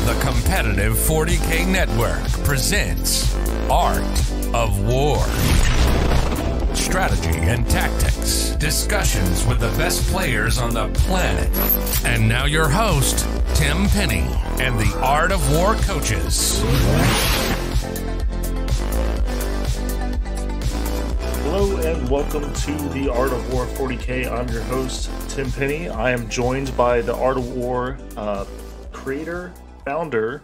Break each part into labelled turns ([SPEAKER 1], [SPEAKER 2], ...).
[SPEAKER 1] The competitive 40K Network presents Art of War. Strategy and tactics, discussions with the best players on the planet. And now your host, Tim Penny, and the Art of War coaches.
[SPEAKER 2] Hello and welcome to the Art of War 40K. I'm your host, Tim Penny. I am joined by the Art of War creator, founder,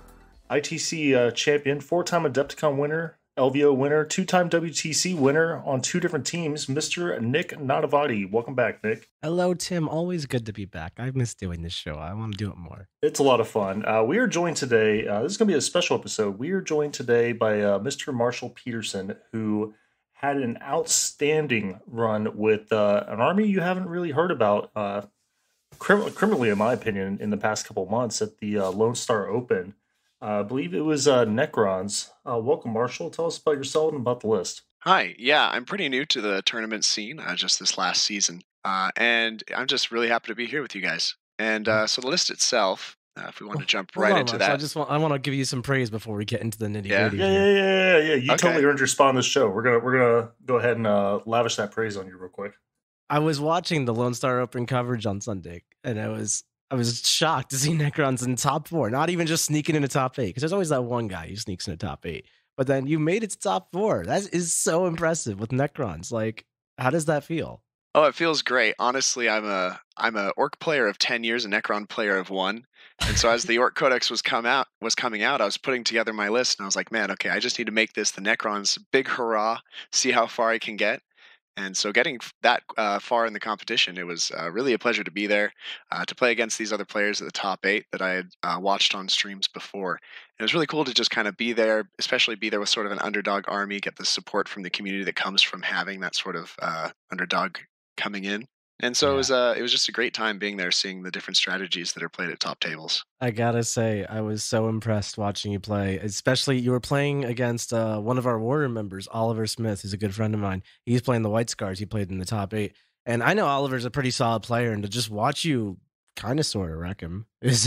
[SPEAKER 2] ITC champion, four-time Adepticon winner, LVO winner, two-time WTC winner on two different teams, Mr. Nick Nadavati. Welcome back, Nick.
[SPEAKER 3] Hello, Tim. Always good to be back. I've missed doing this show. I want to do it more.
[SPEAKER 2] It's a lot of fun. We are joined today, this is going to be a special episode. We are joined today by Mr. Marshall Peterson, who had an outstanding run with an army you haven't really heard about criminally, in my opinion, in the past couple months at the Lone Star Open. I believe it was Necrons. Welcome, Marshall. Tell us about yourself and about the list.
[SPEAKER 4] Hi. Yeah, I'm pretty new to the tournament scene just this last season. And I'm just really happy to be here with you guys. And so the list itself, if we want to jump right into that.
[SPEAKER 3] I want to give you some praise before we get into the nitty-gritty.
[SPEAKER 2] Yeah. You totally earned your spot on this show. We're gonna go ahead and lavish that praise on you real quick.
[SPEAKER 3] I was watching the Lone Star Open coverage on Sunday, and I was shocked to see Necrons in top 4, not even just sneaking into top 8, because there's always that one guy who sneaks into top 8. But then you made it to top 4. That is so impressive with Necrons. Like, how does that feel?
[SPEAKER 4] Oh, it feels great. Honestly, I'm a Orc player of 10 years, a Necron player of 1. And so as the Orc Codex was coming out, I was putting together my list, and I was like, man, okay, I just need to make this the Necrons big hurrah, see how far I can get. And so getting that far in the competition, it was really a pleasure to be there, to play against these other players at the top 8 that I had watched on streams before. It was really cool to just kind of be there, especially be there with sort of an underdog army, get the support from the community that comes from having that sort of underdog coming in. And so it was just a great time being there, seeing the different strategies that are played at top tables.
[SPEAKER 3] I gotta say, I was so impressed watching you play, especially you were playing against one of our Warrior members, Oliver Smith, who's a good friend of mine. He's playing the White Scars. He played in the top 8. And I know Oliver's a pretty solid player, and to just watch you kind of sort of wreck him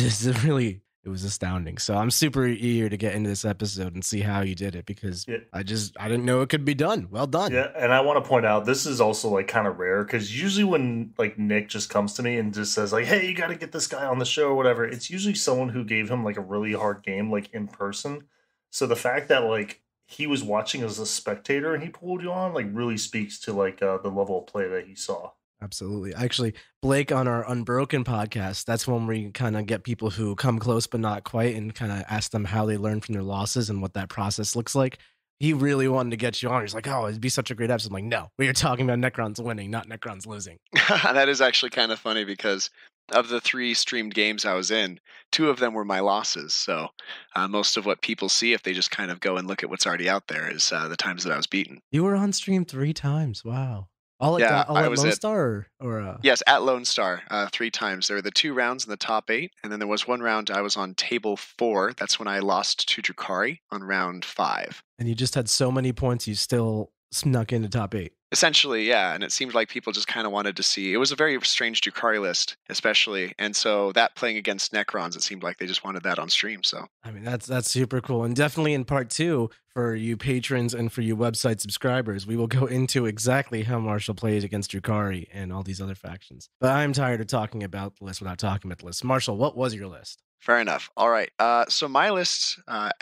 [SPEAKER 3] it was astounding. So I'm super eager to get into this episode and see how you did it, because I didn't know it could be done. Well done.
[SPEAKER 2] Yeah, and I want to point out, this is also like kind of rare, because usually when like Nick just comes to me and just says like, hey, you got to get this guy on the show or whatever, it's usually someone who gave him like a really hard game, like in person. So the fact that like he was watching as a spectator and he pulled you on like really speaks to like the level of play that he saw.
[SPEAKER 3] Absolutely. Actually, Blake on our Unbroken podcast, that's when we kind of get people who come close but not quite and kind of ask them how they learn from their losses and what that process looks like. He really wanted to get you on. He's like, oh, it'd be such a great episode. I'm like, no, we are talking about Necrons winning, not Necrons losing.
[SPEAKER 4] That is actually kind of funny, because of the 3 streamed games I was in, 2 of them were my losses. So most of what people see, if they just kind of go and look at what's already out there, is the times that I was beaten.
[SPEAKER 3] You were on stream 3 times. Wow. All at Lone Star? Or
[SPEAKER 4] Yes, at Lone Star 3 times. There were the 2 rounds in the top 8, and then there was 1 round I was on table 4. That's when I lost to Drukhari on round 5.
[SPEAKER 3] And you just had so many points, you still snuck into top 8.
[SPEAKER 4] Essentially, yeah, and it seemed like people just kind of wanted to see. It was a very strange Drukhari list, especially, and so that playing against Necrons, it seemed like they just wanted that on stream. So
[SPEAKER 3] I mean, that's super cool, and definitely in part 2 for you patrons and for you website subscribers, we will go into exactly how Marshall plays against Drukhari and all these other factions. But I'm tired of talking about the list without talking about the list. Marshall, what was your list?
[SPEAKER 4] Fair enough. All right. So my list,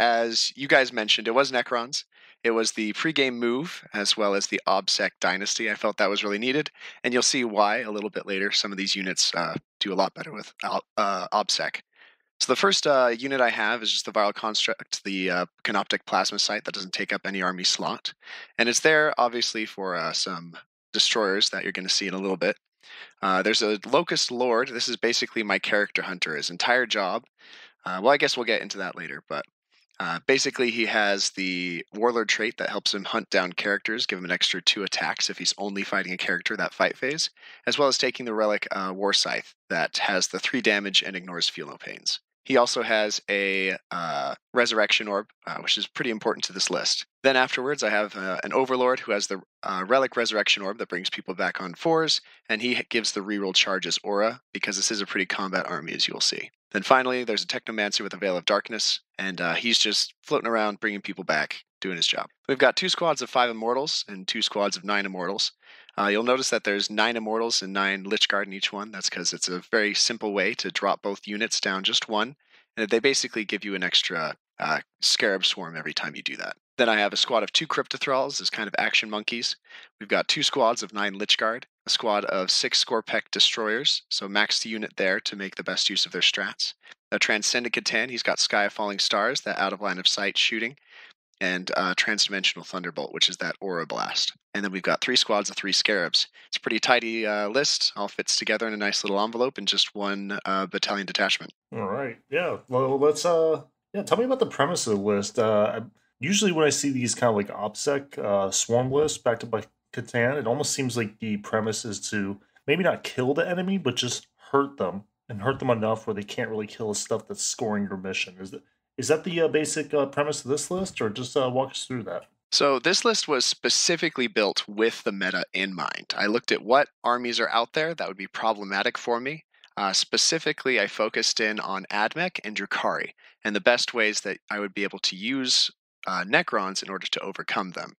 [SPEAKER 4] as you guys mentioned, it was Necrons. It was the pregame move as well as the OBSEC Dynasty. I felt that was really needed, and you'll see why a little bit later. Some of these units do a lot better with OBSEC. So the first unit I have is just the Viral Construct, the Canoptic Plasmacyte that doesn't take up any army slot. And it's there, obviously, for some destroyers that you're going to see in a little bit. There's a Locust Lord. This is basically my character hunter. His entire job. Well, I guess we'll get into that later, but basically he has the Warlord trait that helps him hunt down characters, give him an extra 2 attacks if he's only fighting a character that fight phase, as well as taking the Relic War Scythe that has the 3 damage and ignores Feel No Pains. He also has a Resurrection Orb, which is pretty important to this list. Then afterwards, I have an Overlord who has the Relic Resurrection Orb that brings people back on 4s, and he gives the reroll charges aura, because this is a pretty combat army, as you will see. Then finally, there's a Technomancer with a Veil of Darkness, and he's just floating around, bringing people back, doing his job. We've got 2 squads of 5 Immortals and 2 squads of 9 Immortals. You'll notice that there's 9 Immortals and 9 Lich Guard in each one. That's because it's a very simple way to drop both units down just one, and they basically give you an extra Scarab Swarm every time you do that. Then I have a squad of 2 Cryptothralls as kind of action monkeys. We've got 2 squads of 9 Lich Guard, a squad of 6 Skorpek Destroyers, so max the unit there to make the best use of their strats. A Transcendent Catan, he's got Sky of Falling Stars, that out of line of sight shooting, and Transdimensional Thunderbolt, which is that Aura Blast. And then we've got 3 squads of 3 Scarabs. It's a pretty tidy list, all fits together in a nice little envelope in just one battalion detachment.
[SPEAKER 2] All right, yeah. Well, let's tell me about the premise of the list. Usually when I see these kind of like OBSEC swarm lists backed up by Catan, it almost seems like the premise is to maybe not kill the enemy, but just hurt them, and hurt them enough where they can't really kill the stuff that's scoring your mission. Is that the basic premise of this list, or just walk us through that?
[SPEAKER 4] So this list was specifically built with the meta in mind. I looked at what armies are out there that would be problematic for me. Specifically, I focused in on Admech and Drukhari, and the best ways that I would be able to use Necrons in order to overcome them.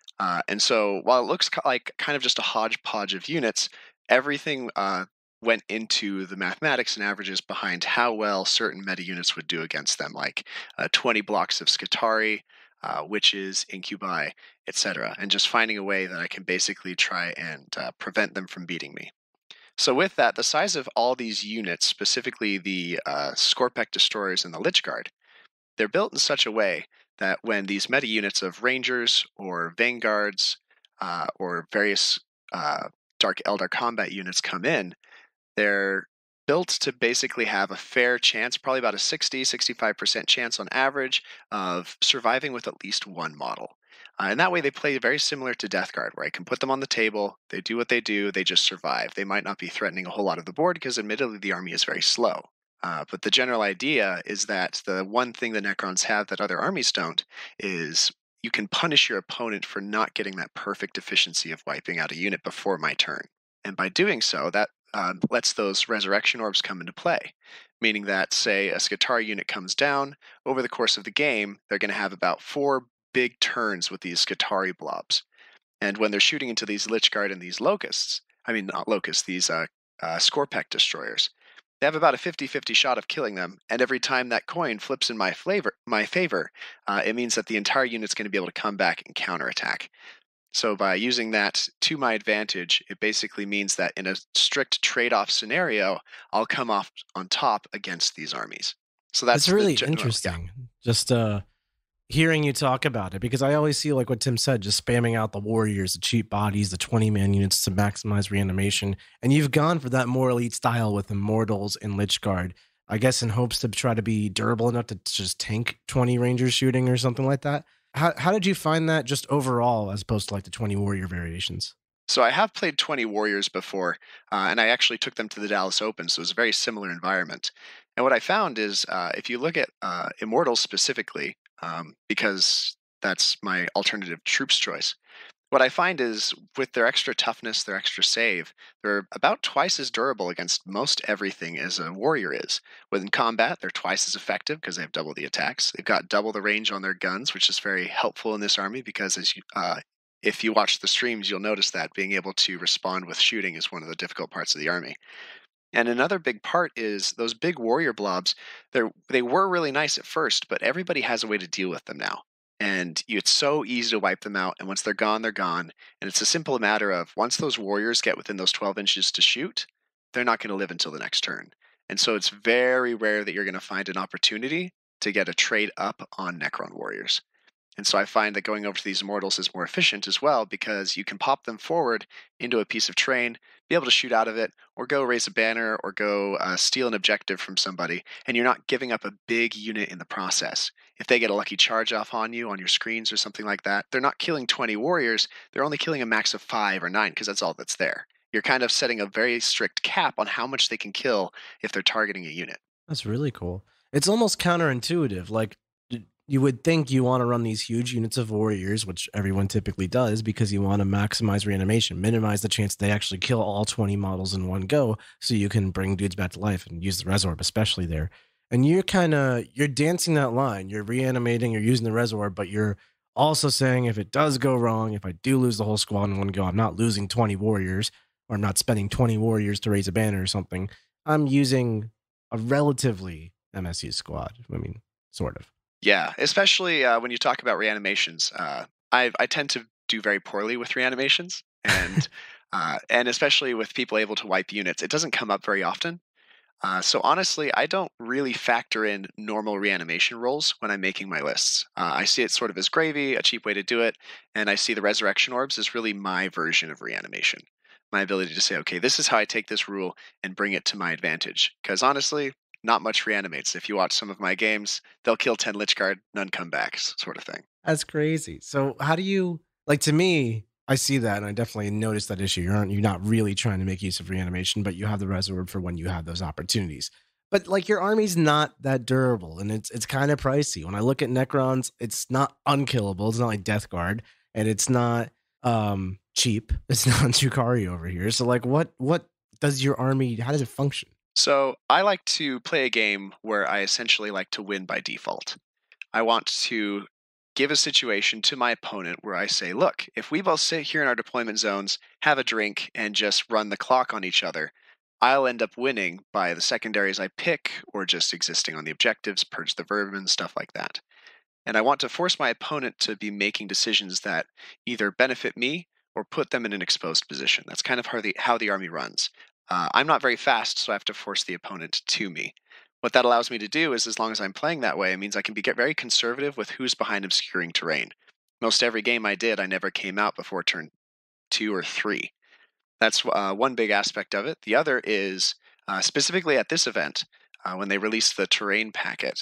[SPEAKER 4] And so while it looks like kind of just a hodgepodge of units, everything went into the mathematics and averages behind how well certain meta units would do against them, like 20 blocks of Skitarii, witches, incubi, etc., and just finding a way that I can basically try and prevent them from beating me. So with that, the size of all these units, specifically the Skorpek Destroyers and the Lich Guard, they're built in such a way that when these meta units of Rangers or Vanguards or various Dark Eldar combat units come in, they're built to basically have a fair chance, probably about a 60-65% chance on average, of surviving with at least one model. And that way they play very similar to Death Guard, where I can put them on the table, they do what they do, they just survive. They might not be threatening a whole lot of the board because admittedly the army is very slow. But the general idea is that the one thing the Necrons have that other armies don't is you can punish your opponent for not getting that perfect efficiency of wiping out a unit before my turn. And by doing so, that lets those resurrection orbs come into play, meaning that, say, a Skitarii unit comes down, over the course of the game, they're going to have about 4 big turns with these Skitarii blobs. And when they're shooting into these Lich Guard and these these Skorpek Destroyers, they have about a 50-50 shot of killing them, and every time that coin flips in my favor, it means that the entire unit's going to be able to come back and counterattack. So by using that to my advantage, it basically means that in a strict trade-off scenario, I'll come off on top against these armies. So that's
[SPEAKER 3] really interesting. Yeah. Just hearing you talk about it, because I always see, like what Tim said, just spamming out the warriors, the cheap bodies, the 20-man units to maximize reanimation. And you've gone for that more elite style with Immortals and Lich Guard, I guess in hopes to try to be durable enough to just tank 20 Rangers shooting or something like that. How did you find that just overall as opposed to like the 20 warrior variations?
[SPEAKER 4] So I have played 20 warriors before, and I actually took them to the Dallas Open, so it was a very similar environment. And what I found is if you look at Immortals specifically, because that's my alternative troops choice, what I find is with their extra toughness, their extra save, they're about twice as durable against most everything as a warrior is. Within combat, they're twice as effective because they have double the attacks. They've got double the range on their guns, which is very helpful in this army because if you watch the streams, you'll notice that being able to respond with shooting is one of the difficult parts of the army. And another big part is those big warrior blobs, they were really nice at first, but everybody has a way to deal with them now. And it's so easy to wipe them out, and once they're gone, they're gone. And it's a simple matter of once those warriors get within those 12 inches to shoot, they're not going to live until the next turn. And so it's very rare that you're going to find an opportunity to get a trade up on Necron warriors. And so I find that going over to these Immortals is more efficient as well because you can pop them forward into a piece of terrain, be able to shoot out of it, or go raise a banner, or go steal an objective from somebody, and you're not giving up a big unit in the process. If they get a lucky charge off on you on your screens or something like that, they're not killing 20 warriors, they're only killing a max of 5 or 9 because that's all that's there. You're kind of setting a very strict cap on how much they can kill if they're targeting a unit.
[SPEAKER 3] That's really cool. It's almost counterintuitive. Like, you would think you want to run these huge units of warriors, which everyone typically does, because you want to maximize reanimation, minimize the chance they actually kill all 20 models in one go, so you can bring dudes back to life and use the Resorb, especially there. And you're dancing that line. You're reanimating, you're using the reservoir, but you're also saying if it does go wrong, if I do lose the whole squad in one go, I'm not losing 20 warriors, or I'm not spending 20 warriors to raise a banner or something. I'm using a relatively MSU squad. I mean, sort of.
[SPEAKER 4] Yeah, especially when you talk about reanimations. I tend to do very poorly with reanimations, and especially with people able to wipe units. It doesn't come up very often. So honestly, I don't really factor in normal reanimation rolls when I'm making my lists. I see it sort of as gravy, a cheap way to do it, and I see the resurrection orbs as really my version of reanimation. My ability to say, okay, this is how I take this rule and bring it to my advantage. Because honestly, not much reanimates. If you watch some of my games, they'll kill 10 Lich Guard, none come back, sort of thing.
[SPEAKER 3] That's crazy. So how do you like to me? I see that, and I definitely notice that issue. You're not really trying to make use of reanimation, but you have the reservoir for when you have those opportunities. But like your army's not that durable, and it's kind of pricey. When I look at Necrons, it's not unkillable. It's not like Death Guard, and it's not cheap. It's not Drukhari over here. So like, what does your army? How does it function?
[SPEAKER 4] So I like to play a game where I essentially like to win by default. I want to give a situation to my opponent where I say, look, if we both sit here in our deployment zones, have a drink, and just run the clock on each other, I'll end up winning by the secondaries I pick, or just existing on the objectives, purge the vermin, stuff like that. And I want to force my opponent to be making decisions that either benefit me or put them in an exposed position. That's kind of how the army runs. I'm not very fast, so I have to force the opponent to me. What that allows me to do is, as long as I'm playing that way, it means I can get very conservative with who's behind obscuring terrain. Most every game I did, I never came out before turn 2 or 3. That's one big aspect of it. The other is, specifically at this event, when they released the terrain packet,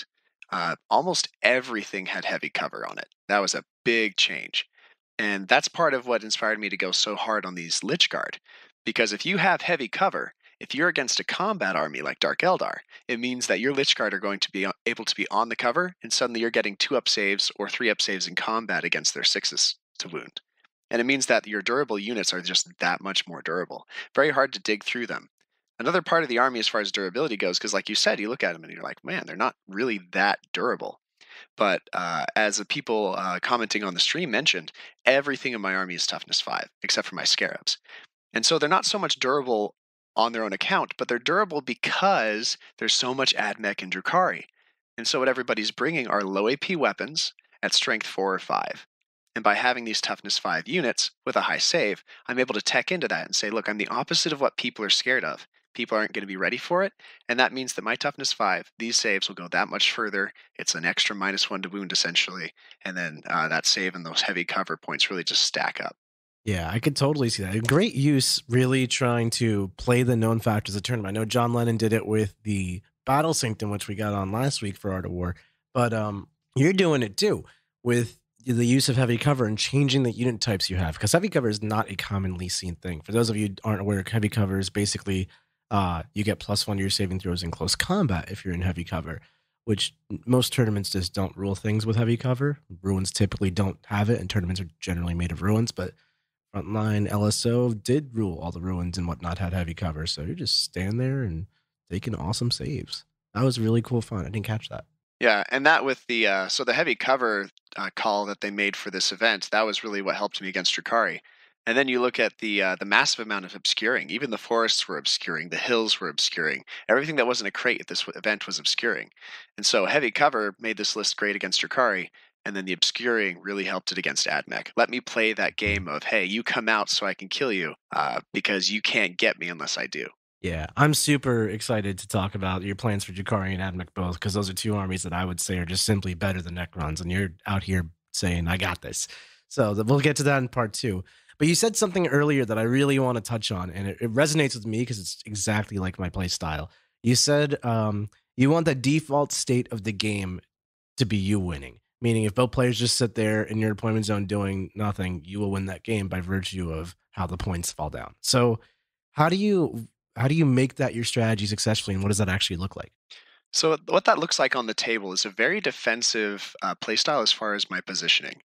[SPEAKER 4] almost everything had heavy cover on it. That was a big change. And that's part of what inspired me to go so hard on these Lich Guard. Because if you have heavy cover, if you're against a combat army like Dark Eldar, it means that your Lich Guard are going to be able to be on the cover, and suddenly you're getting 2-up saves or 3-up saves in combat against their 6s to wound. And it means that your durable units are just that much more durable. Very hard to dig through them. Another part of the army as far as durability goes, because like you said, you look at them and you're like, man, they're not really that durable. But as the people commenting on the stream mentioned, everything in my army is toughness 5, except for my scarabs. And so they're not so much durable on their own account, but they're durable because there's so much AdMech and Drukhari. And so what everybody's bringing are low AP weapons at strength 4 or 5. And by having these toughness 5 units with a high save, I'm able to tech into that and say, look, I'm the opposite of what people are scared of. People aren't going to be ready for it. And that means that my toughness 5, these saves will go that much further. It's an extra -1 to wound, essentially. And then that save and those heavy cover points really just stack up.
[SPEAKER 3] Yeah, I could totally see that. Great use, really trying to play the known factors of tournament. I know John Lennon did it with the Battle Synctum, which we got on last week for Art of War, but you're doing it too with the use of heavy cover and changing the unit types you have, because heavy cover is not a commonly seen thing. For those of you who aren't aware, heavy cover is basically you get +1 to your saving throws in close combat if you're in heavy cover, which most tournaments just don't rule things with heavy cover. Ruins typically don't have it, and tournaments are generally made of ruins, but Frontline LSO did rule all the ruins and whatnot, had heavy cover. So you just stand there and taking awesome saves. That was really cool fun. I didn't catch that.
[SPEAKER 4] Yeah, and that with the so the heavy cover call that they made for this event, that was really what helped me against Drukhari. And then you look at the massive amount of obscuring. Even the forests were obscuring, the hills were obscuring. Everything that wasn't a crate at this event was obscuring. And so heavy cover made this list great against Drukhari. And then the obscuring really helped it against AdMech. Let me play that game of, hey, you come out so I can kill you because you can't get me unless I do.
[SPEAKER 3] Yeah, I'm super excited to talk about your plans for Drukhari and AdMech both, because those are two armies that I would say are just simply better than Necrons, and you're out here saying, I got this. So we'll get to that in part 2. But you said something earlier that I really want to touch on, and it resonates with me because it's exactly like my play style. You said you want the default state of the game to be you winning. Meaning if both players just sit there in your deployment zone doing nothing, you will win that game by virtue of how the points fall down. So how do you make that your strategy successfully, and what does that actually look like?
[SPEAKER 4] So what that looks like on the table is a very defensive playstyle as far as my positioning.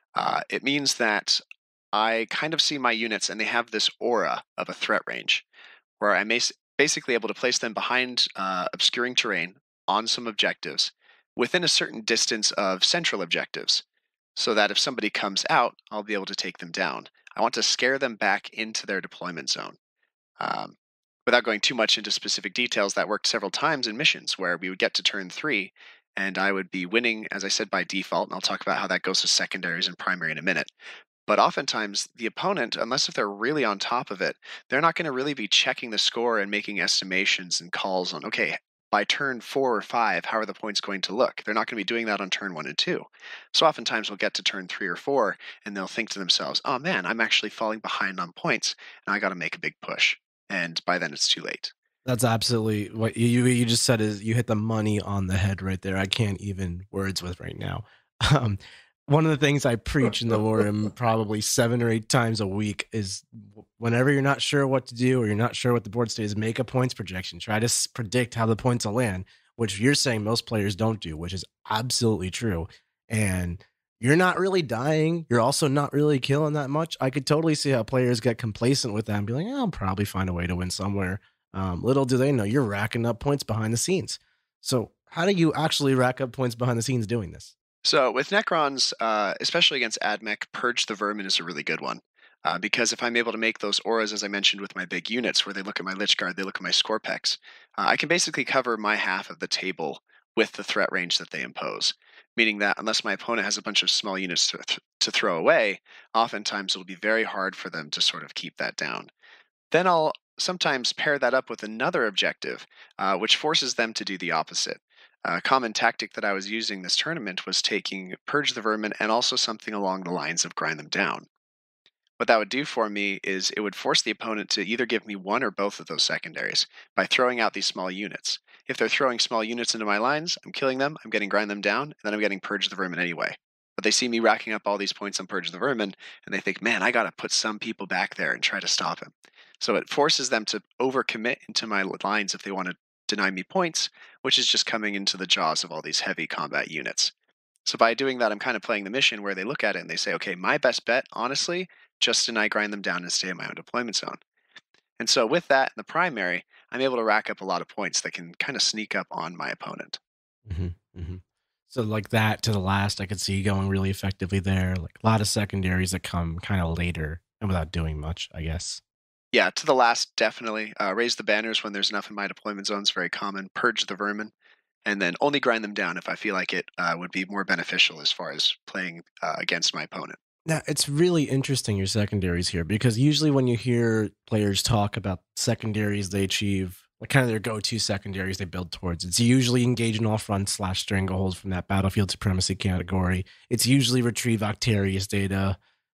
[SPEAKER 4] It means that I kind of see my units and they have this aura of a threat range where I'm basically able to place them behind obscuring terrain on some objectives within a certain distance of central objectives, so that if somebody comes out, I'll be able to take them down. I want to scare them back into their deployment zone. Without going too much into specific details, that worked several times in missions where we would get to turn 3 and I would be winning, as I said, by default, and I'll talk about how that goes to secondaries and primary in a minute. But oftentimes, the opponent, unless if they're really on top of it, they're not going to really be checking the score and making estimations and calls on, okay, by turn 4 or 5, how are the points going to look? They're not going to be doing that on turn 1 and 2. So oftentimes we'll get to turn 3 or 4, and they'll think to themselves, oh man, I'm actually falling behind on points, and I got to make a big push. And by then it's too late.
[SPEAKER 3] That's absolutely what you just said. Is you hit the money on the head right there. I can't even words with right now. One of the things I preach in the war room probably 7 or 8 times a week is whenever you're not sure what to do or you're not sure what the board state is, make a points projection. Try to predict how the points will land, which you're saying most players don't do, which is absolutely true. And you're not really dying. You're also not really killing that much. I could totally see how players get complacent with that and be like, I'll probably find a way to win somewhere. Little do they know you're racking up points behind the scenes. So how do you actually rack up points behind the scenes doing this?
[SPEAKER 4] So with Necrons, especially against AdMech, Purge the Vermin is a really good one. Because if I'm able to make those auras, as I mentioned with my big units, where they look at my Lich Guard, they look at my Scorpex, I can basically cover my half of the table with the threat range that they impose. Meaning that unless my opponent has a bunch of small units to throw away, oftentimes it'll be very hard for them to sort of keep that down. Then I'll sometimes pair that up with another objective, which forces them to do the opposite. A common tactic that I was using this tournament was taking Purge the Vermin and also something along the lines of Grind them down. What that would do for me is it would force the opponent to either give me one or both of those secondaries by throwing out these small units. If they're throwing small units into my lines, I'm killing them, I'm getting Grind them down, and then I'm getting Purge the Vermin anyway. But they see me racking up all these points on Purge the Vermin, and they think, man, I gotta put some people back there and try to stop him. So it forces them to overcommit into my lines if they want to deny me points, which is just coming into the jaws of all these heavy combat units. So by doing that, I'm kind of playing the mission where they look at it and they say, okay, my best bet, honestly, just deny Grind them down and stay in my own deployment zone. And so with that in the primary, I'm able to rack up a lot of points that can kind of sneak up on my opponent.
[SPEAKER 3] Mm-hmm, mm-hmm. So like that to the last, I could see going really effectively there. Like a lot of secondaries that come kind of later and without doing much, I guess.
[SPEAKER 4] Yeah, to the last, definitely. Raise the banners when there's enough in my deployment zone is very common. Purge the Vermin. And then only Grind them down if I feel like it would be more beneficial as far as playing against my opponent.
[SPEAKER 3] Now, it's really interesting, your secondaries here, because usually when you hear players talk about secondaries they achieve, like kind of their go-to secondaries they build towards, it's usually engage in all fronts / strangleholds from that battlefield supremacy category. It's usually retrieve Octarius data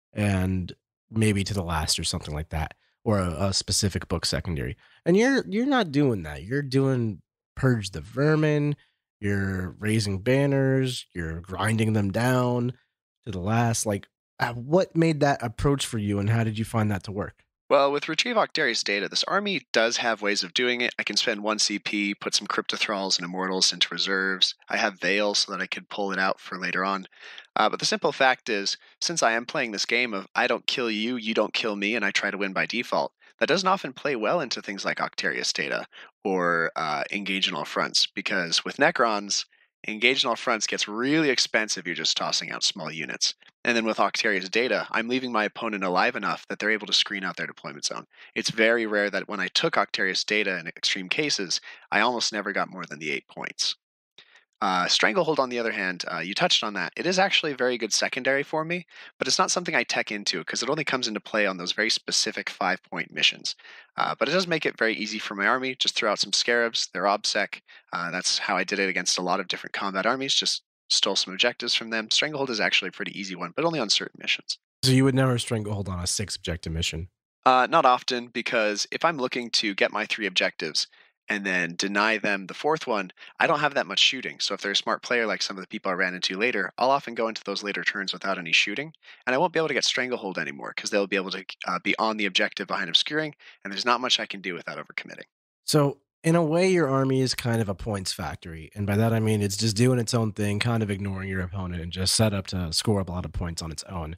[SPEAKER 3] and maybe to the last or something like that, or a specific book secondary. And you're not doing that. You're doing Purge the Vermin, you're raising banners, you're grinding them down to the last. Like, what made that approach for you, and how did you find that to work?
[SPEAKER 4] Well, with Retrieve Octarius data, this army does have ways of doing it. I can spend 1 CP, put some Cryptothralls and Immortals into reserves. I have Veil so that I could pull it out for later on. But the simple fact is, since I am playing this game of I don't kill you, you don't kill me, and I try to win by default, that doesn't often play well into things like Octarius data or Engage in All Fronts, because with Necrons, Engage in All Fronts gets really expensive. You're just tossing out small units. And then with Octarius data, I'm leaving my opponent alive enough that they're able to screen out their deployment zone. It's very rare that when I took Octarius data in extreme cases, I almost never got more than the 8 points. Stranglehold, on the other hand, you touched on that. It is actually a very good secondary for me, but it's not something I tech into because it only comes into play on those very specific 5-point missions. But it does make it very easy for my army. Just throw out some Scarabs, they're OBSEC. That's how I did it against a lot of different combat armies, just stole some objectives from them. Stranglehold is actually a pretty easy one, but only on certain missions.
[SPEAKER 3] So you would never Stranglehold on a 6 objective mission?
[SPEAKER 4] Not often, because if I'm looking to get my 3 objectives and then deny them the 4th one, I don't have that much shooting. So if they're a smart player like some of the people I ran into later, I'll often go into those later turns without any shooting, and I won't be able to get Stranglehold anymore because they'll be able to be on the objective behind Obscuring, and there's not much I can do without overcommitting.
[SPEAKER 3] So in a way, your army is kind of a points factory. And by that, I mean it's just doing its own thing, kind of ignoring your opponent and just set up to score a lot of points on its own.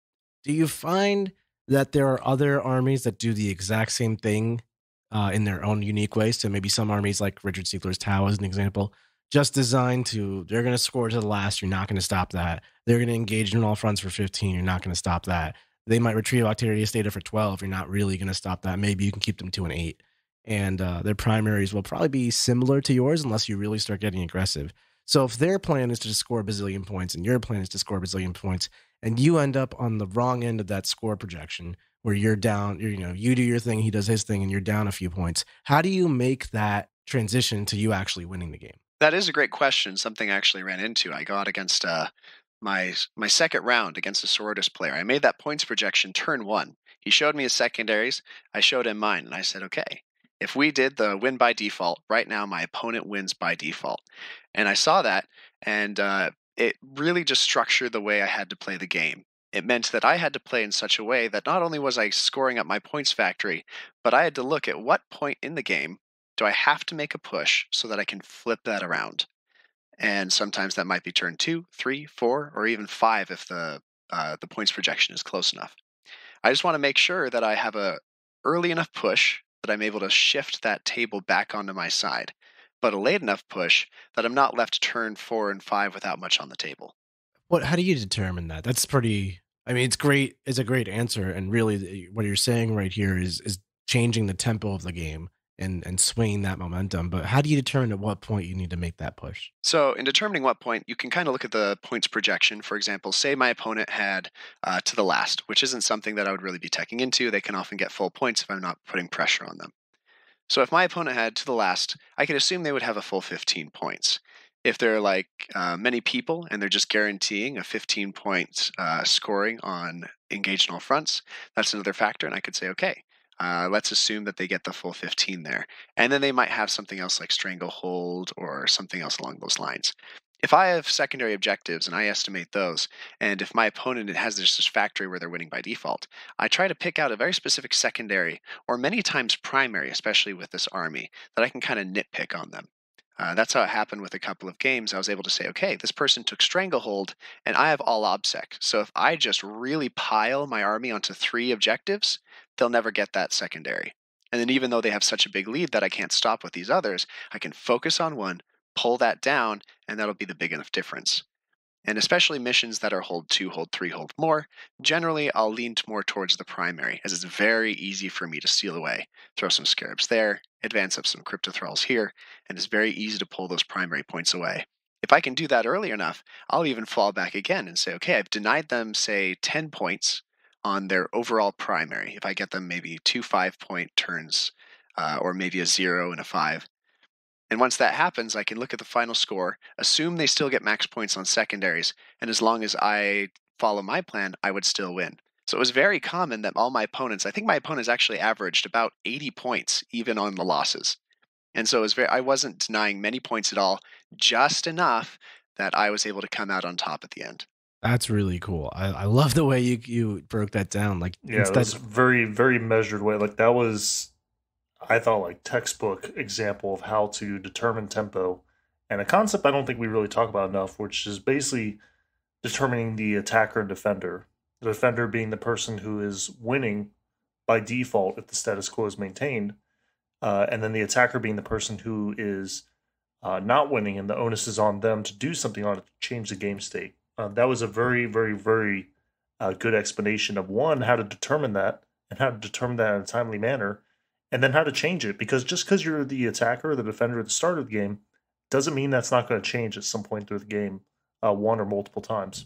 [SPEAKER 3] Do you find that there are other armies that do the exact same thing in their own unique ways? So maybe some armies like Richard Siegler's Tau as an example, just designed to, they're going to score to the last. You're not going to stop that. They're going to engage in all fronts for 15. You're not going to stop that. They might retrieve Octarius data for 12. You're not really going to stop that. Maybe you can keep them to an 8. And their primaries will probably be similar to yours unless you really start getting aggressive. So if their plan is to just score a bazillion points and your plan is to score a bazillion points, and you end up on the wrong end of that score projection where you're down, you do your thing, he does his thing, and you're down a few points, how do you make that transition to you actually winning the game?
[SPEAKER 4] That is a great question. Something I actually ran into. I got against my second round against a Sororitas player. I made that points projection turn 1. He showed me his secondaries. I showed him mine, and I said, okay, if we did the win by default, right now my opponent wins by default. And I saw that, and it really just structured the way I had to play the game. It meant that I had to play in such a way that not only was I scoring up my points factory, but I had to look at what point in the game do I have to make a push so that I can flip that around. And sometimes that might be turn 2, 3, 4, or even 5 if the points projection is close enough. I just want to make sure that I have a early enough push that I'm able to shift that table back onto my side, but a late enough push that I'm not left turn 4 and 5 without much on the table.
[SPEAKER 3] How do you determine that? That's pretty, I mean, it's great. It's a great answer. And really what you're saying right here is changing the tempo of the game and swinging that momentum. But how do you determine at what point you need to make that push?
[SPEAKER 4] So in determining what point, you can kind of look at the points projection. For example, say my opponent had to the last, which isn't something that I would really be teching into. They can often get full points if I'm not putting pressure on them. So if my opponent had to the last, I could assume they would have a full 15 points. If they're like many people and they're just guaranteeing a 15-point scoring on engaged in all fronts, that's another factor. And I could say, okay, let's assume that they get the full 15 there. And then they might have something else like Stranglehold or something else along those lines. If I have secondary objectives and I estimate those, and if my opponent has this factory where they're winning by default, I try to pick out a very specific secondary, or many times primary, especially with this army, that I can kind of nitpick on them. That's how it happened with a couple of games. I was able to say, okay, this person took Stranglehold, and I have all OBSEC. So if I just really pile my army onto 3 objectives, they'll never get that secondary. And then even though they have such a big lead that I can't stop with these others, I can focus on one, pull that down, and that'll be the big enough difference. And especially missions that are hold 2, hold 3, hold more, generally I'll lean more towards the primary, as it's very easy for me to steal away. Throw some Scarabs there, advance up some Cryptothralls here, and it's very easy to pull those primary points away. If I can do that early enough, I'll even fall back again and say, okay, I've denied them, say, 10 points on their overall primary. If I get them maybe 2 5-point turns, or maybe a 0 and a 5. And once that happens, I can look at the final score, assume they still get max points on secondaries, and as long as I follow my plan, I would still win. So it was very common that all my opponents, I think my opponents actually averaged about 80 points even on the losses. And so I wasn't denying many points at all, just enough that I was able to come out on top at the end.
[SPEAKER 3] That's really cool. I love the way you broke that down. Like,
[SPEAKER 2] yeah, that's very, very measured way. Like that was, I thought, like textbook example of how to determine tempo, and a concept I don't think we really talk about enough, which is basically determining the attacker and defender. The defender being the person who is winning by default if the status quo is maintained, and then the attacker being the person who is not winning, and the onus is on them to do something on it to change the game state. That was a very, very, very good explanation of one, how to determine that, and how to determine that in a timely manner, and then how to change it. Because just because you're the attacker or the defender at the start of the game doesn't mean that's not going to change at some point through the game, one or multiple times.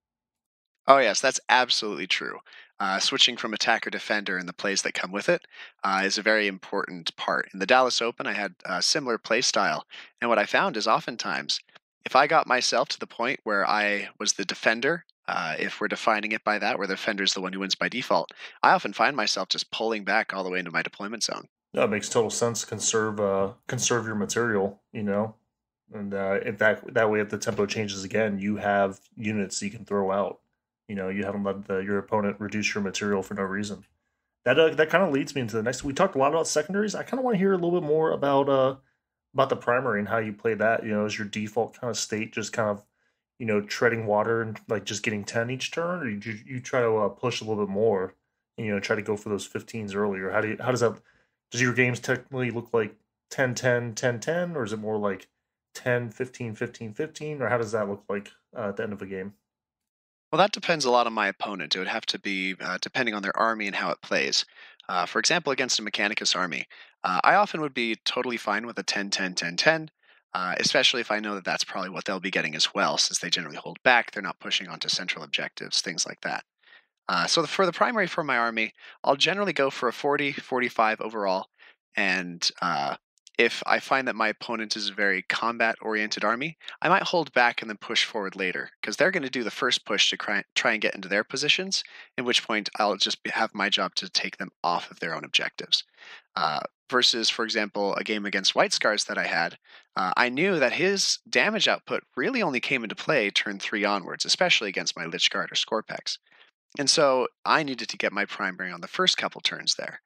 [SPEAKER 4] Oh, yes, that's absolutely true. Switching from attacker-defender and the plays that come with it is a very important part. In the Dallas Open, I had a similar play style, and what I found is oftentimes, if I got myself to the point where I was the defender, if we're defining it by that, where the defender is the one who wins by default, I often find myself just pulling back all the way into my deployment zone.
[SPEAKER 2] That makes total sense. Conserve your material, and if that way, if the tempo changes again, you have units you can throw out. You haven't let your opponent reduce your material for no reason. That kind of leads me into the next. We talked a lot about secondaries. I kind of want to hear a little bit more about the primary and how you play that. Is your default kind of state just kind of treading water and like just getting 10 each turn, or you try to push a little bit more and try to go for those 15s earlier? How does your games technically look like 10-10, 10-10, or is it more like 10, 15, 15, 15, or how does that look like at the end of a game?
[SPEAKER 4] Well, that depends a lot on my opponent. It would have to be depending on their army and how it plays. For example, against a Mechanicus army, I often would be totally fine with a 10, 10, 10, 10, especially if I know that that's probably what they'll be getting as well, since they generally hold back. They're not pushing onto central objectives, things like that. For the primary for my army, I'll generally go for a 40, 45 overall. And if I find that my opponent is a very combat-oriented army, I might hold back and then push forward later, because they're going to do the first push to try and get into their positions, at which point I'll just have my job to take them off of their own objectives. Versus, for example, a game against White Scars that I had, I knew that his damage output really only came into play turn 3 onwards, especially against my Lich Guard or Scorpex. And so I needed to get my primary on the first couple turns there.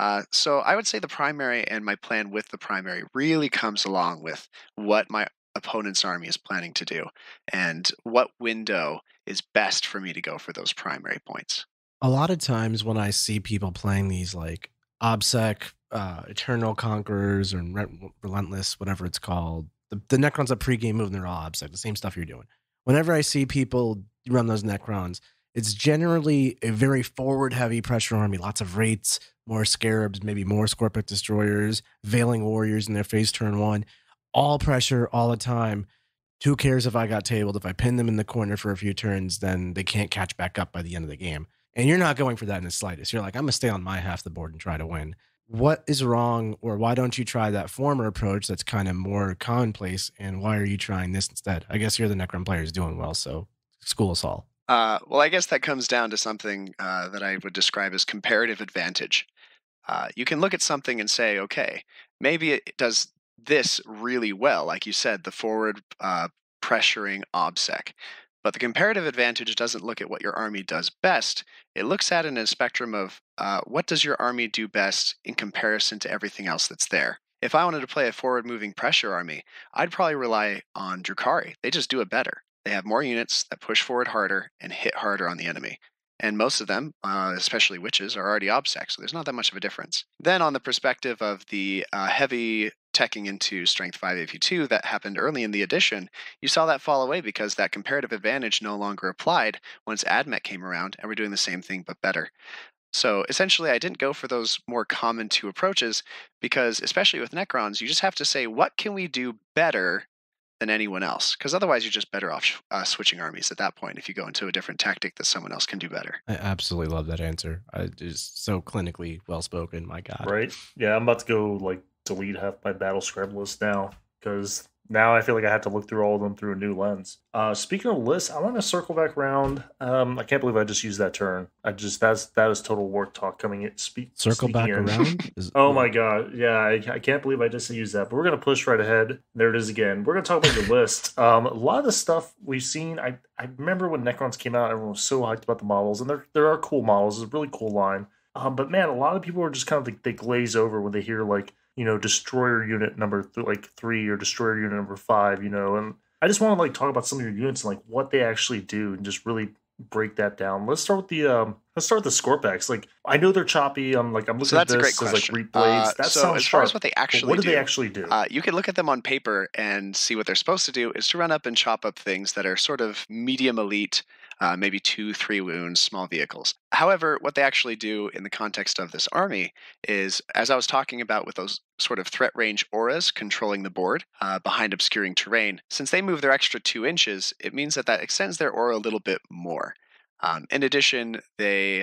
[SPEAKER 4] So I would say the primary and my plan with the primary really comes along with what my opponent's army is planning to do and what window is best for me to go for those primary points.
[SPEAKER 3] A lot of times when I see people playing these like OBSEC, Eternal Conquerors, or Relentless, whatever it's called, the Necrons a pregame move and they're all OBSEC, the same stuff you're doing. Whenever I see people run those Necrons, it's generally a very forward-heavy pressure army. Lots of Wraiths, more Scarabs, maybe more Scorpic Destroyers, Veiling Warriors in their phase turn 1. All pressure, all the time. Who cares if I got tabled? If I pin them in the corner for a few turns, then they can't catch back up by the end of the game. And you're not going for that in the slightest. You're like, I'm going to stay on my half the board and try to win. What is wrong, or why don't you try that former approach that's kind of more commonplace, and why are you trying this instead? I guess you're the Necron players doing well, so school us all.
[SPEAKER 4] Well, I guess that comes down to something that I would describe as comparative advantage. You can look at something and say, okay, maybe it does this really well, like you said, the forward pressuring OBSEC. But the comparative advantage doesn't look at what your army does best. It looks at it in a spectrum of what does your army do best in comparison to everything else that's there. If I wanted to play a forward-moving pressure army, I'd probably rely on Drukhari. They just do it better. They have more units that push forward harder and hit harder on the enemy. And most of them, especially witches, are already OBSEC, so there's not that much of a difference. Then on the perspective of the heavy teching into Strength 5 AP2 that happened early in the edition, you saw that fall away because that comparative advantage no longer applied once AdMech came around, and we're doing the same thing but better. So essentially, I didn't go for those more common 2 approaches because, especially with Necrons, you just have to say, what can we do better than anyone else? Because otherwise you're just better off switching armies at that point if you go into a different tactic that someone else can do better.
[SPEAKER 3] I absolutely love that answer. It's so clinically well spoken. My God.
[SPEAKER 2] Right? Yeah, I'm about to go like delete half my battle scribe list now because now I feel like I have to look through all of them through a new lens. Speaking of lists, I want to circle back around. I can't believe I just used that term. That is total work talk coming in.
[SPEAKER 3] Circle back around?
[SPEAKER 2] Oh my God. Yeah, I can't believe I just used that. But we're going to push right ahead. There it is again. We're going to talk about your list. A lot of the stuff we've seen, I remember when Necrons came out, everyone was so hyped about the models. And there are cool models. It's a really cool line. But man, a lot of people are just kind of like, they glaze over when they hear like, destroyer unit number 3 or destroyer unit number 5, and I just want to like talk about some of your units and like what they actually do and just really break that down. Let's start with the Scorpex. Like, I know they're choppy. I'm looking
[SPEAKER 4] so that's
[SPEAKER 2] at this
[SPEAKER 4] a great question.
[SPEAKER 2] As like blades. That
[SPEAKER 4] so
[SPEAKER 2] sounds
[SPEAKER 4] as
[SPEAKER 2] sharp.
[SPEAKER 4] Far as what they actually
[SPEAKER 2] what do they actually do?
[SPEAKER 4] You can look at them on paper and see what they're supposed to do is to run up and chop up things that are sort of medium elite, maybe 2-3 wounds, small vehicles. However, what they actually do in the context of this army is, as I was talking about with those sort of threat range auras controlling the board behind obscuring terrain, since they move their extra 2 inches, it means that extends their aura a little bit more. In addition, they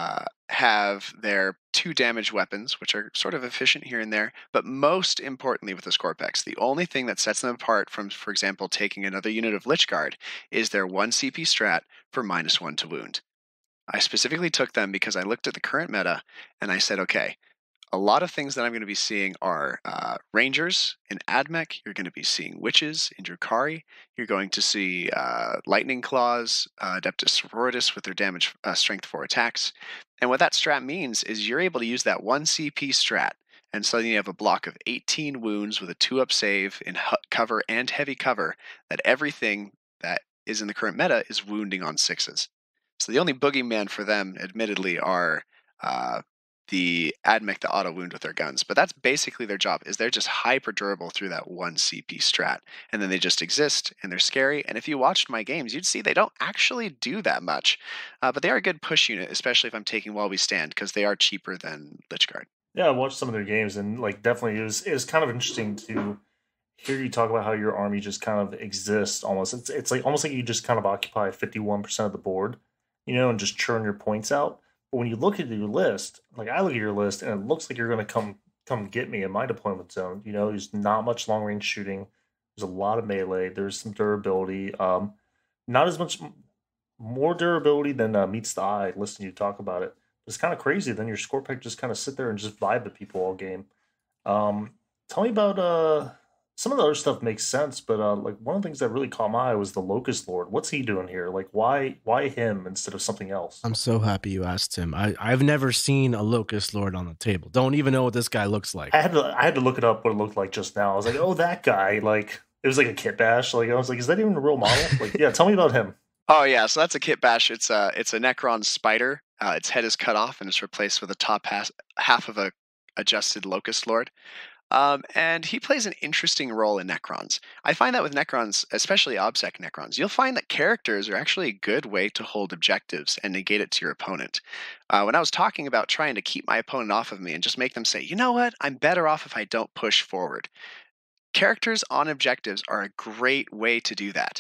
[SPEAKER 4] have their 2 damage weapons, which are sort of efficient here and there, but most importantly with the Scorpex, the only thing that sets them apart from, for example, taking another unit of Lich Guard is their 1 CP strat for -1 to wound. I specifically took them because I looked at the current meta and I said, okay, a lot of things that I'm going to be seeing are Rangers in AdMech. You're going to be seeing Witches in Drukhari. You're going to see Lightning Claws, Adeptus Sororitas with their damage strength 4 attacks. And what that strat means is you're able to use that 1 CP strat, and suddenly you have a block of 18 wounds with a 2-up save in cover and heavy cover, that everything that is in the current meta is wounding on 6s. So the only boogeyman for them, admittedly, are the AdMech the auto wound with their guns. But that's basically their job, is they're just hyper durable through that 1 CP strat. And then they just exist, and they're scary. And if you watched my games, you'd see they don't actually do that much. But they are a good push unit, especially if I'm taking While We Stand, because they are cheaper than Lich Guard.
[SPEAKER 2] Yeah, I watched some of their games, and like definitely it was kind of interesting to hear you talk about how your army just kind of exists almost. It's like almost like you just kind of occupy 51% of the board, and just churn your points out. But when you look at your list, like I look at your list, and it looks like you're going to come get me in my deployment zone. There's not much long range shooting. There's a lot of melee. There's some durability. Not as much more durability than meets the eye. Listening to you talk about it, it's kind of crazy. Then your score pick just kind of sit there and just vibe with people all game. Tell me about some of the other stuff makes sense, but like one of the things that really caught my eye was the Locust Lord. What's he doing here? Like why him instead of something else?
[SPEAKER 3] I'm so happy you asked him. I've never seen a Locust Lord on the table. Don't even know what this guy looks like.
[SPEAKER 2] I had to look it up what it looked like just now. I was like, oh, that guy. Like it was like a kit bash. Like I was like, is that even a real model? Like, yeah, tell me about him.
[SPEAKER 4] Oh yeah, so that's a kit bash. It's a Necron spider. Its head is cut off and it's replaced with a top half of a adjusted Locust Lord. And he plays an interesting role in Necrons. I find that with Necrons, especially OBSEC Necrons, you'll find that characters are actually a good way to hold objectives and negate it to your opponent. When I was talking about trying to keep my opponent off of me and just make them say, you know what, I'm better off if I don't push forward. Characters on objectives are a great way to do that.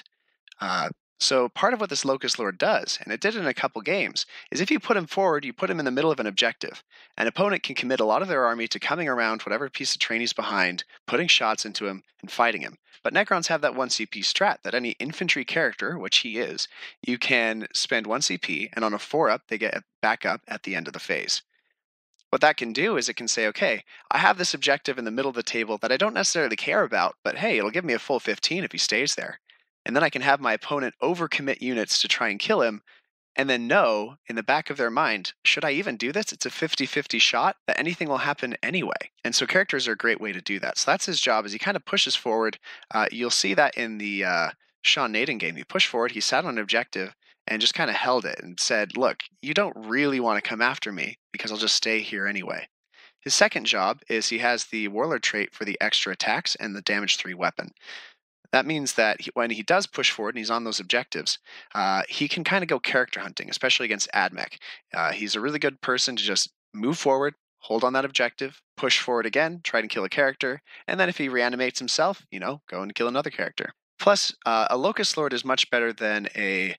[SPEAKER 4] So part of what this Locust Lord does, and it did in a couple games, is if you put him forward, you put him in the middle of an objective. An opponent can commit a lot of their army to coming around whatever piece of terrain he's behind, putting shots into him, and fighting him. But Necrons have that 1 CP strat that any infantry character, which he is, you can spend 1 CP, and on a 4-up, they get back up at the end of the phase. What that can do is it can say, okay, I have this objective in the middle of the table that I don't necessarily care about, but hey, it'll give me a full 15 if he stays there. And then I can have my opponent overcommit units to try and kill him, and then know in the back of their mind, should I even do this? It's a 50-50 shot that anything will happen anyway. And so characters are a great way to do that. So that's his job, is he kind of pushes forward. You'll see that in the Sean Naden game. He pushed forward, he sat on an objective, and just kind of held it and said, look, you don't really want to come after me because I'll just stay here anyway. His second job is he has the Warlord trait for the extra attacks and the damage 3 weapon. That means that when he does push forward and he's on those objectives, he can kind of go character hunting, especially against AdMech. He's a really good person to just move forward, hold on that objective, push forward again, try to kill a character, and then if he reanimates himself, go and kill another character. Plus, a Locust Lord is much better than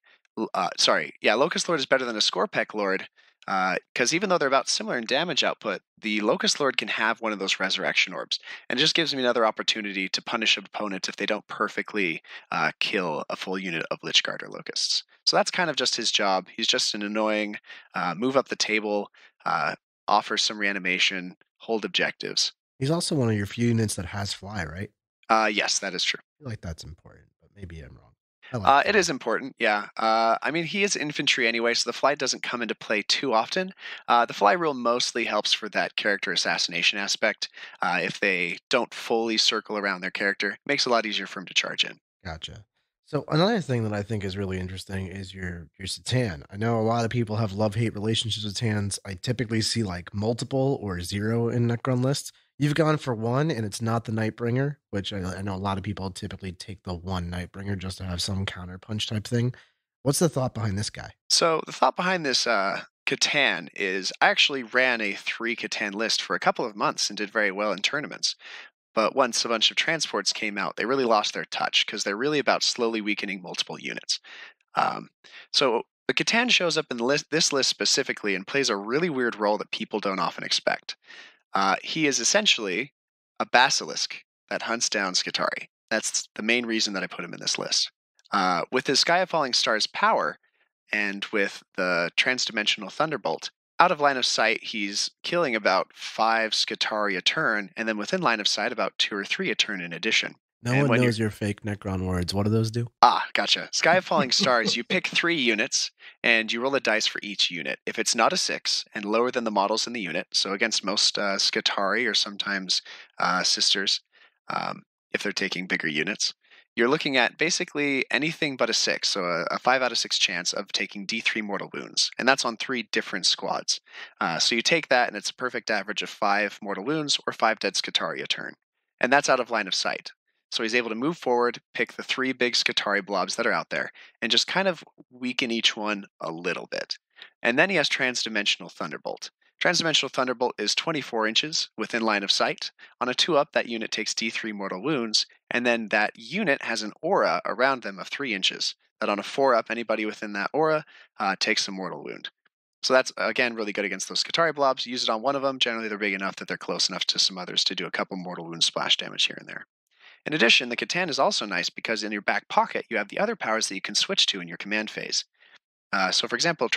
[SPEAKER 4] Locust Lord is better than a Scorpec Lord, because even though they're about similar in damage output, the Locust Lord can have one of those resurrection orbs, and it just gives me another opportunity to punish an opponent if they don't perfectly kill a full unit of Lich Guard or Locusts. So that's kind of just his job. He's just an annoying, move up the table, offer some reanimation, hold objectives.
[SPEAKER 3] He's also one of your few units that has fly, right?
[SPEAKER 4] Yes, that is true.
[SPEAKER 3] I feel like that's important, but maybe I'm wrong.
[SPEAKER 4] It is important, yeah. I mean, he is infantry anyway, so the fly doesn't come into play too often. The fly rule mostly helps for that character assassination aspect. If they don't fully circle around their character, it makes it a lot easier for him to charge in.
[SPEAKER 3] Gotcha. So another thing that I think is really interesting is your C'tan. I know a lot of people have love-hate relationships with C'tans. I typically see like multiple or 0 in Necron lists. You've gone for 1, and it's not the Nightbringer, which I know a lot of people typically take the 1 Nightbringer just to have some counter punch type thing. What's the thought behind this guy?
[SPEAKER 4] So the thought behind this C'tan is I actually ran a 3 C'tan list for a couple of months and did very well in tournaments. But once a bunch of transports came out, they really lost their touch because they're really about slowly weakening multiple units. So the C'tan shows up in this list specifically and plays a really weird role that people don't often expect. He is essentially a basilisk that hunts down Skitarii. That's the main reason that I put him in this list. With his Sky of Falling Stars power, and with the Transdimensional Thunderbolt, out of line of sight, he's killing about 5 Skitarii a turn, and then within line of sight, about 2 or 3 a turn in addition.
[SPEAKER 3] No one knows your fake Necron words. What do those do?
[SPEAKER 4] Gotcha. Sky of Falling Stars, you pick 3 units, and you roll a dice for each unit. If it's not a 6, and lower than the models in the unit, so against most Skitarii or sometimes Sisters, if they're taking bigger units, you're looking at basically anything but a 6, so a 5 out of 6 chance of taking D3 mortal wounds, and that's on 3 different squads. So you take that, and it's a perfect average of 5 mortal wounds or 5 dead Skitarii a turn, and that's out of line of sight. So he's able to move forward, pick the 3 big Skitarii blobs that are out there, and just kind of weaken each one a little bit. And then he has Transdimensional Thunderbolt. Transdimensional Thunderbolt is 24 inches within line of sight. On a 2-up, that unit takes D3 mortal wounds, and then that unit has an aura around them of 3 inches. That on a 4-up, anybody within that aura takes a mortal wound. So that's, again, really good against those Skitarii blobs. Use it on one of them. Generally, they're big enough that they're close enough to some others to do a couple mortal wound splash damage here and there. In addition, the Catan is also nice because in your back pocket, you have the other powers that you can switch to in your command phase. So, for example,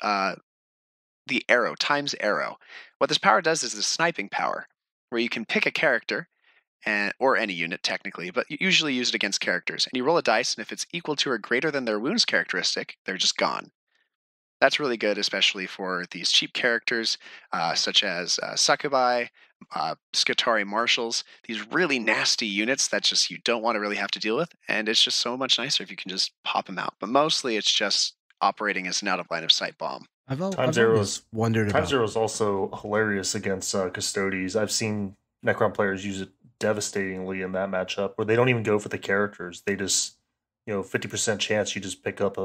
[SPEAKER 4] the arrow, times arrow. What this power does is the sniping power, where you can pick a character, or any unit technically, but you usually use it against characters. And you roll a dice, and if it's equal to or greater than their wounds characteristic, they're just gone. That's really good, especially for these cheap characters, such as Succubi, Skitarii Marshals, these really nasty units that just you don't want to really have to deal with, and it's just so much nicer if you can just pop them out. But mostly it's just operating as an out-of-line-of-sight bomb.
[SPEAKER 3] I've always wondered about...
[SPEAKER 2] Time Zero is also hilarious against Custodes. I've seen Necron players use it devastatingly in that matchup, where they don't even go for the characters. They just, 50% chance you just pick up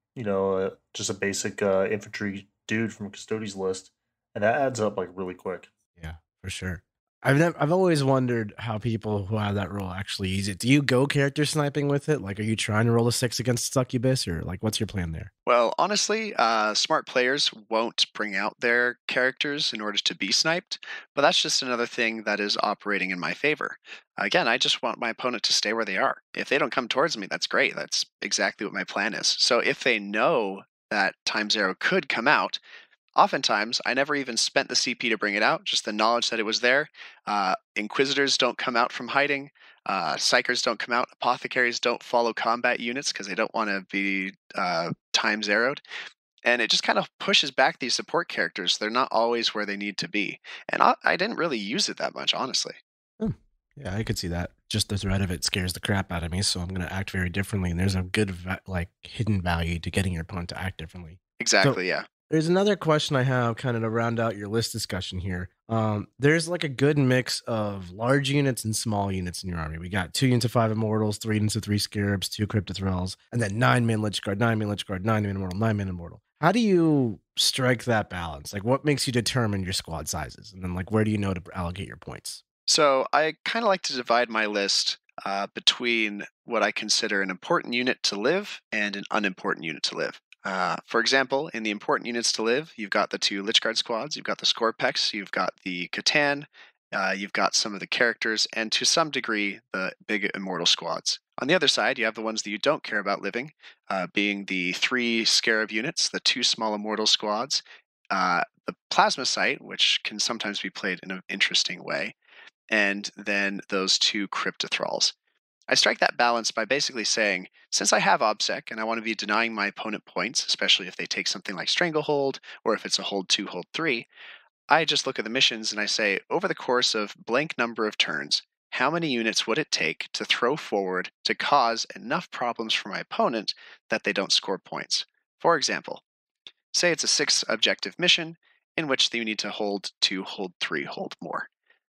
[SPEAKER 2] just a basic infantry dude from Custodes list, and that adds up like really quick.
[SPEAKER 3] Yeah, for sure. I've always wondered how people who have that role actually use it. Do you go character sniping with it? Like, are you trying to roll a 6 against Succubus, or like, what's your plan there?
[SPEAKER 4] Well, honestly, smart players won't bring out their characters in order to be sniped, but that's just another thing that is operating in my favor. Again, I just want my opponent to stay where they are. If they don't come towards me, that's great. That's exactly what my plan is. So if they know that Times Arrow could come out, oftentimes, I never even spent the CP to bring it out, just the knowledge that it was there. Inquisitors don't come out from hiding. Psychers don't come out. Apothecaries don't follow combat units because they don't want to be Times Arrowed. And it just kind of pushes back these support characters. They're not always where they need to be. And I didn't really use it that much, honestly.
[SPEAKER 3] Yeah, I could see that. Just the threat of it scares the crap out of me, so I'm going to act very differently. And there's a good hidden value to getting your opponent to act differently.
[SPEAKER 4] Exactly, yeah.
[SPEAKER 3] There's another question I have kind of to round out your list discussion here. There's like a good mix of large units and small units in your army. We got 2 units of 5 Immortals, 3 units of 3 Scarabs, 2 Cryptothralls, and then 9-man Lich Guard, 9-man Lich Guard, 9-man Immortal, 9-man Immortal. How do you strike that balance? Like, what makes you determine your squad sizes? And then, like, where do you know to allocate your points?
[SPEAKER 4] So I kind of like to divide my list between what I consider an important unit to live and an unimportant unit to live. For example, in the important units to live, you've got the 2 Lich Guard squads, you've got the Scorpex, you've got the Catan, you've got some of the characters, and to some degree, the big Immortal squads. On the other side, you have the ones that you don't care about living, being the 3 Scarab units, the 2 small Immortal squads, the Plasmacite, which can sometimes be played in an interesting way, and then those 2 Cryptothralls. I strike that balance by basically saying, since I have OBSEC and I want to be denying my opponent points, especially if they take something like Stranglehold or if it's a hold 2, hold 3, I just look at the missions and I say, over the course of blank number of turns, how many units would it take to throw forward to cause enough problems for my opponent that they don't score points? For example, say it's a 6 objective mission in which you need to hold 2, hold 3, hold more.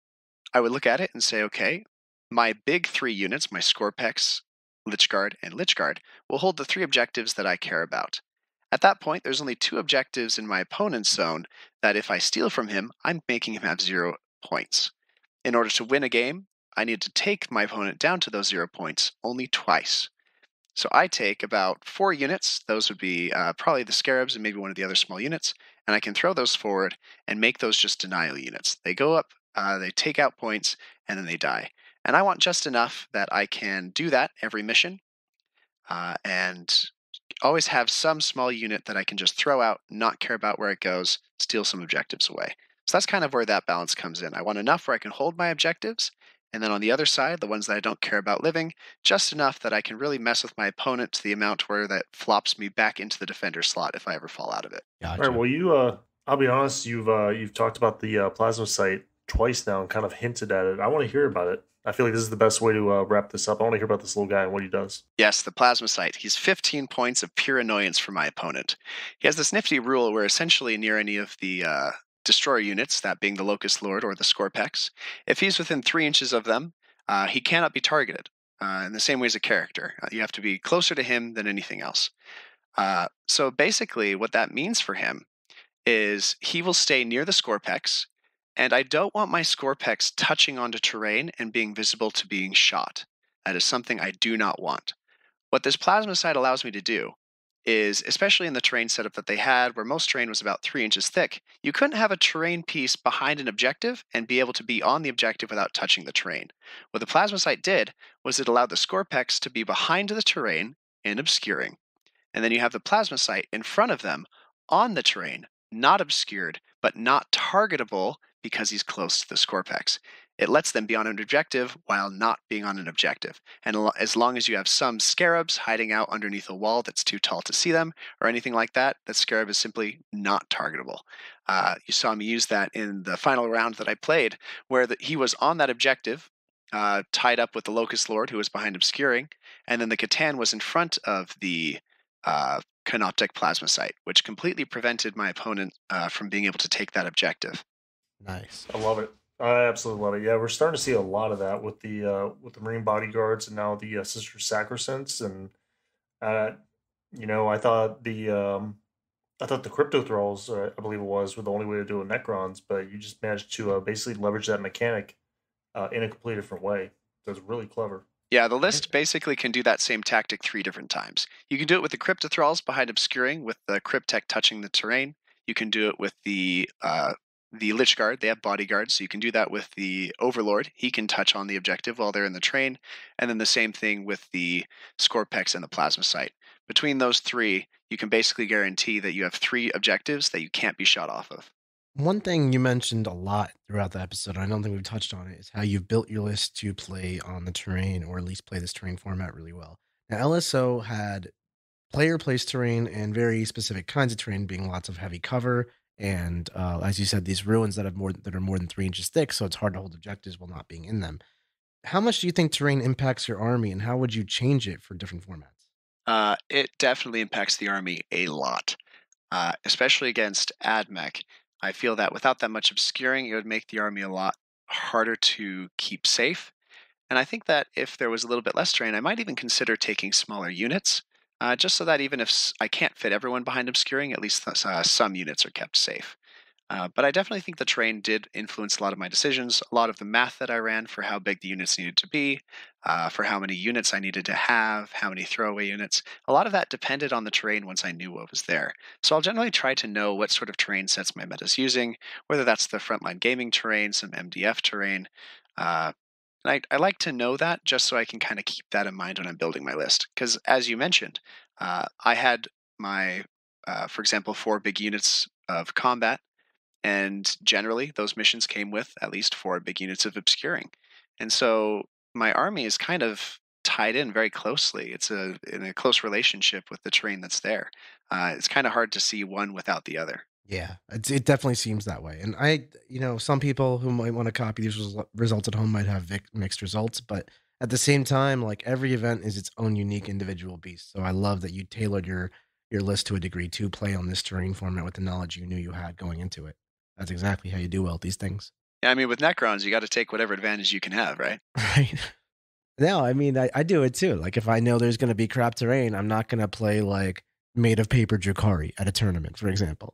[SPEAKER 4] I would look at it and say, okay, my big 3 units, my Scorpex, Lich Guard, and Lich Guard, will hold the 3 objectives that I care about. At that point, there's only 2 objectives in my opponent's zone that if I steal from him, I'm making him have 0 points. In order to win a game, I need to take my opponent down to those 0 points only twice. So I take about 4 units, those would be probably the Scarabs and maybe one of the other small units, and I can throw those forward and make those just denial units. They go up, they take out points, and then they die. And I want just enough that I can do that every mission and always have some small unit that I can just throw out, not care about where it goes, steal some objectives away. So that's kind of where that balance comes in. I want enough where I can hold my objectives, and then on the other side, the ones that I don't care about living, just enough that I can really mess with my opponent to the amount where that flops me back into the defender slot if I ever fall out of it.
[SPEAKER 2] Gotcha. All right, well, I'll be honest, you've talked about the Plasmacite twice now and kind of hinted at it. I want to hear about it. I feel like this is the best way to wrap this up. I want to hear about this little guy and what he does.
[SPEAKER 4] Yes, the Plasmacite. He's 15 points of pure annoyance for my opponent. He has this nifty rule where essentially near any of the destroyer units, that being the Locust Lord or the Scorpex, if he's within 3 inches of them, he cannot be targeted. In the same way as a character. You have to be closer to him than anything else. So basically, what that means for him is he will stay near the Scorpex, and I don't want my Scorpex touching onto terrain and being visible to being shot. That is something I do not want. What this Plasmacite allows me to do is, especially in the terrain setup that they had, where most terrain was about 3 inches thick, you couldn't have a terrain piece behind an objective and be able to be on the objective without touching the terrain. What the Plasmacite did was it allowed the Scorpex to be behind the terrain and obscuring. And then you have the Plasmacite in front of them on the terrain, not obscured, but not targetable because he's close to the Scorpex. It lets them be on an objective while not being on an objective. And as long as you have some scarabs hiding out underneath a wall that's too tall to see them or anything like that, that scarab is simply not targetable. You saw me use that in the final round that I played, where he was on that objective, tied up with the Locust Lord, who was behind obscuring, and then the Catan was in front of the Canoptek Plasmacite, which completely prevented my opponent from being able to take that objective.
[SPEAKER 3] Nice.
[SPEAKER 2] I love it. I absolutely love it. Yeah, we're starting to see a lot of that with the Marine Bodyguards and now the Sister Sacrosancts, and I thought the Crypto Thralls, I believe it was, were the only way to do it with Necrons, but you just managed to basically leverage that mechanic in a completely different way. So it's really clever.
[SPEAKER 4] Yeah, the list basically can do that same tactic 3 different times. You can do it with the Crypto Thralls behind obscuring with the Cryptek touching the terrain. You can do it with the Lich Guard. They have bodyguards, so you can do that with the Overlord. He can touch on the objective while they're in the train. And then the same thing with the Scorpex and the Plasmacite. Between those 3, you can basically guarantee that you have 3 objectives that you can't be shot off of.
[SPEAKER 3] One thing you mentioned a lot throughout the episode, I don't think we've touched on it, is how you've built your list to play on the terrain, or at least play this terrain format really well. Now, LSO had player place terrain and very specific kinds of terrain, being lots of heavy cover, and as you said, these ruins that are more than 3 inches thick, so it's hard to hold objectives while not being in them. How much do you think terrain impacts your army, and how would you change it for different formats?
[SPEAKER 4] It definitely impacts the army a lot, especially against AdMech. I feel that without that much obscuring, it would make the army a lot harder to keep safe. And I think that if there was a little bit less terrain, I might even consider taking smaller units, just so that even if I can't fit everyone behind obscuring, at least some units are kept safe. But I definitely think the terrain did influence a lot of my decisions, a lot of the math that I ran for how big the units needed to be, for how many units I needed to have, how many throwaway units. A lot of that depended on the terrain once I knew what was there. So I'll generally try to know what sort of terrain sets my meta's using, whether that's the frontline gaming terrain, some MDF terrain. And I like to know that just so I can kind of keep that in mind when I'm building my list. Because as you mentioned, I had my, for example, 4 big units of combat. And generally, those missions came with at least 4 big units of obscuring. And so my army is kind of tied in very closely. It's in a close relationship with the terrain that's there. It's kind of hard to see one without the other.
[SPEAKER 3] Yeah, it definitely seems that way. And some people who might want to copy these results at home might have mixed results, but at the same time, like, every event is its own unique individual beast. So I love that you tailored your list to a degree to play on this terrain format with the knowledge you knew you had going into it. That's exactly how you do well at these things.
[SPEAKER 4] Yeah, I mean, with Necrons, you got to take whatever advantage you can have, right?
[SPEAKER 3] Right. No, I mean, I do it too. Like, if I know there's going to be crap terrain, I'm not going to play, like, Made of Paper Drukhari at a tournament, for example.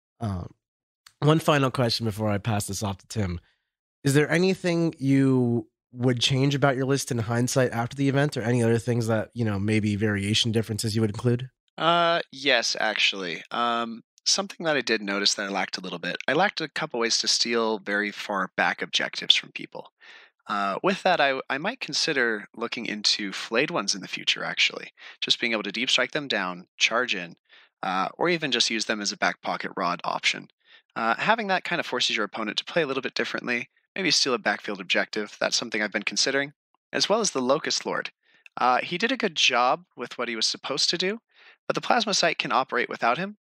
[SPEAKER 3] One final question before I pass this off to Tim. Is there anything you would change about your list in hindsight after the event, or any other things that, maybe variation differences you would include?
[SPEAKER 4] Yes, actually. Something that I did notice that I lacked a little bit. I lacked a couple ways to steal very far back objectives from people. With that, I might consider looking into flayed ones in the future, actually. Just being able to deep strike them down, charge in, or even just use them as a back pocket rod option. Having that kind of forces your opponent to play a little bit differently, maybe steal a backfield objective. That's something I've been considering, as well as the Locust Lord. He did a good job with what he was supposed to do, but the Plasmacite can operate without him.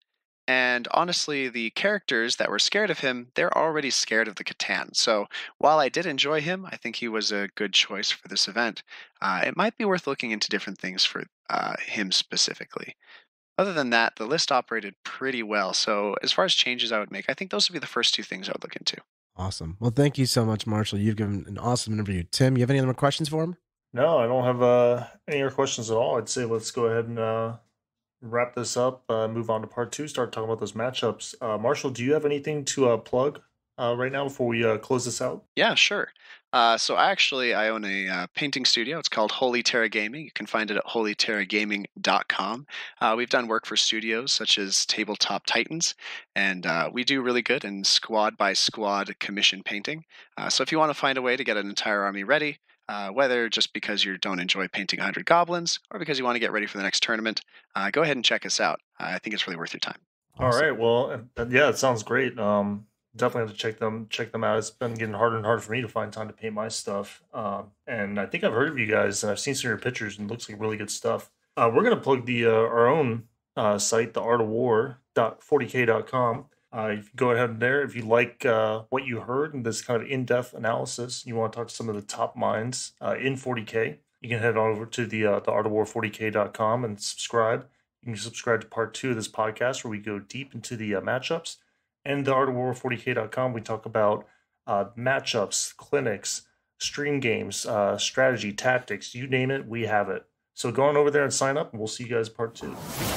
[SPEAKER 4] And honestly, the characters that were scared of him, they're already scared of the Catan. So while I did enjoy him, I think he was a good choice for this event. It might be worth looking into different things for him specifically. Other than that, the list operated pretty well. So as far as changes I would make, I think those would be the first two things I would look into.
[SPEAKER 3] Awesome. Well, thank you so much, Marshall. You've given an awesome interview. Tim, you have any other questions for him?
[SPEAKER 2] No, I don't have any other questions at all. I'd say let's go ahead and wrap this up, move on to part 2, start talking about those matchups. Marshall, do you have anything to plug right now before we close this out?
[SPEAKER 4] Yeah, sure. So I own a painting studio. It's called Holy Terra Gaming. You can find it at holyterragaming.com. We've done work for studios such as Tabletop Titans, and we do really good in squad by squad commission painting. So if you want to find a way to get an entire army ready, whether just because you don't enjoy painting 100 goblins or because you want to get ready for the next tournament, go ahead and check us out. I think it's really worth your time.
[SPEAKER 2] Awesome. All right. Well, yeah, it sounds great. Definitely have to check them out. It's been getting harder and harder for me to find time to paint my stuff. And I think I've heard of you guys, and I've seen some of your pictures, and it looks like really good stuff. We're going to plug our own site, the artofwar.40k.com. You can go ahead there if you like what you heard in this kind of in-depth analysis. You want to talk to some of the top minds in 40k. You can head on over to the artofwar40k.com and subscribe. You can subscribe to part 2 of this podcast where we go deep into the matchups. And the artofwar40k.com, we talk about matchups, clinics, stream games, strategy, tactics, you name it, we have it. So go on over there and sign up, and we'll see you guys part 2.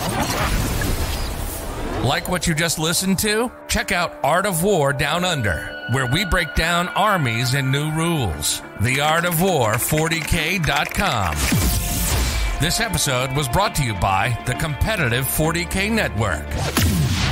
[SPEAKER 1] Like what you just listened to? Check out Art of War Down Under, where we break down armies and new rules. TheArtofWar40k.com. This episode was brought to you by the Competitive 40K Network.